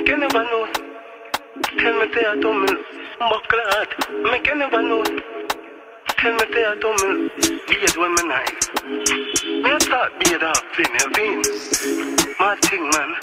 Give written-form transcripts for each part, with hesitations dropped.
Make you never know. Tell me they are dumb. Buckle hard. Make you never know. Tell me they are dumb. Beard when me nice. Me start beard up, Vin. My thing, man.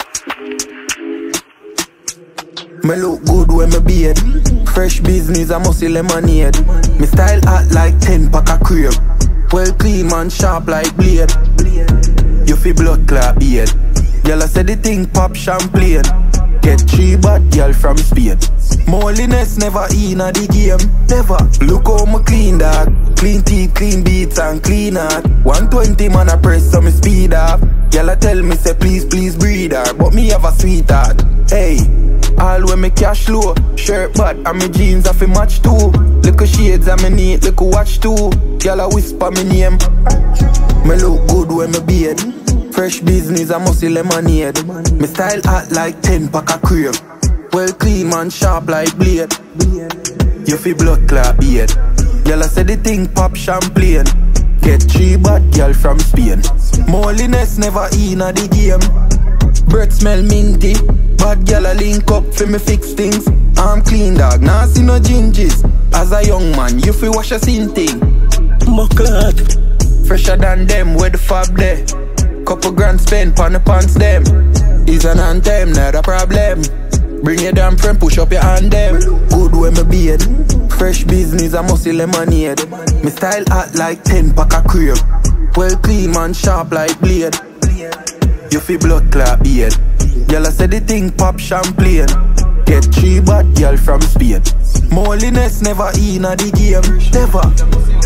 Me look good when me beard. Fresh business, I must see lemonade. Me style hot like 10 pack of cream. Well clean man, sharp like blade. You feel blood clot beard. Girl I said the thing pop champagne. Get 3 bad girl from Spain. Moliness never in a the game. Never. Look how me clean dog. Clean teeth, clean beats and clean heart. 120 man I press so me speed up. Girl I tell me say please breathe her. But me have a sweetheart. Hey. All when me cash low, shirt bad and me jeans have a match too. Little shades and me neat, little watch too. Girl I whisper me name. Me look good when me beard. Fresh business I must see lemonade. Me style hot like 10 pack of cream. Well clean man, sharp like blade. You feel blood clot beard. Girl I said the thing pop champagne. Get 3 bad girl from Spain. Moliness never in a the game. Breath smell minty. Bad girl a link up for me fix things. I'm clean dog, nah see no ginges. As a young man, you feel wash a sin thing. Mucklad. Fresher than them, where the fab there. Couple grand spent pon the pants them. Is an anthem, not a problem. Bring your damn friend, push up your hand them. Good when me beard. Fresh business, I must see lemonade. Me style hot like 10 pack of cream. Well clean man, sharp like blade. You feel blood clot beard. Girl I said the thing pop champagne. Get 3 bad girl from Spain. Moliness never in a the game. Never.